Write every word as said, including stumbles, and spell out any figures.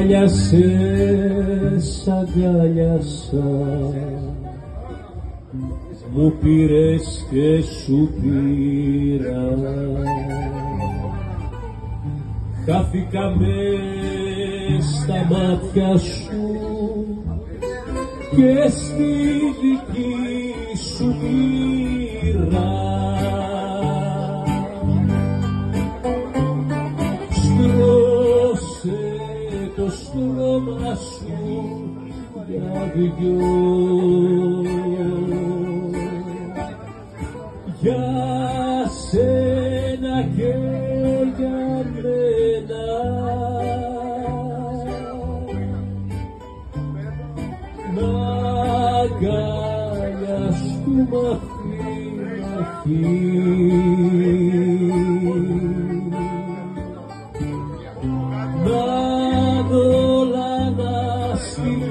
αγκάλιασες, αγκάλιασα, μου πήρες και σου πήρα. Χάθηκα μες στα μάτια σου και στη δική σου μοίρα. Στρώσε το στρώμα σου για δυο, για σένα και για μένα. Να αγκαλιαστούμε αχή, να δω όλα να